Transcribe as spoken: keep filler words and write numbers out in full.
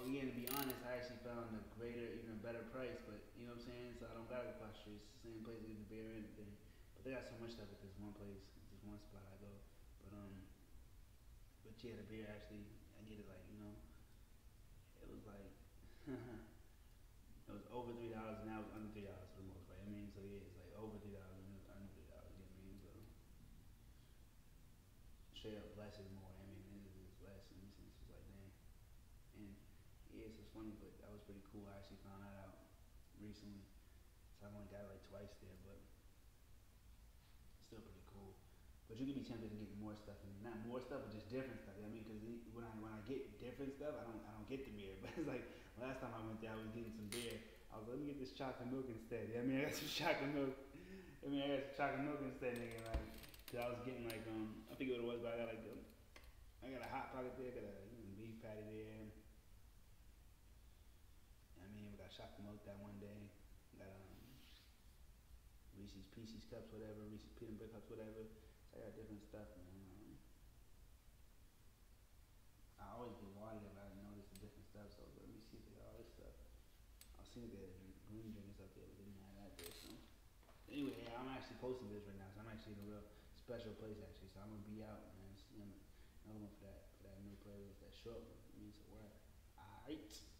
But again, to be honest, I actually found a greater, even better price. But you know what I'm saying? So I don't gotta go across the street. It's the same place to get the beer and everything. But they got so much stuff at this one place, this one spot I go. But um, but yeah, the beer actually, I get it like you know, it was like it was over three dollars, and now it's under three dollars for the most part. I mean, so yeah, it's like over three dollars and it's under three dollars. You know what I mean? So straight up less is more. I mean, it is less in this sense. It's like dang, and yeah, it's just funny, but that was pretty cool. I actually found that out recently, so I've only got it like twice there, but still pretty cool. But you can be tempted to get more stuff, and not more stuff, but just different stuff. I mean, because when I when I get different stuff, I don't I don't get the beer. But it's like last time I went there, I was getting some beer. I was like, let me get this chocolate milk instead. Yeah, I mean, I got some chocolate milk. I mean, I got some chocolate milk instead, nigga. Like, cause I was getting like um, I forget what it was, but I got like um, I got a hot pocket there, got a you know, beef patty there. I mean, we got chocolate milk that one day. Got um, Reese's Pieces cups, whatever. Reese's peanut butter cups, whatever. So I got different stuff, man. Um, I always get water there, but I noticed the different stuff. So let me see if they got all this stuff. I seen that the green drinkers up there, but they didn't have that there. So anyway, yeah, I'm actually posting this right now, so I'm actually in a real special place actually. So I'm gonna be out, man. You know, another one for that for that new playlist, that short one. It means a word. Alright.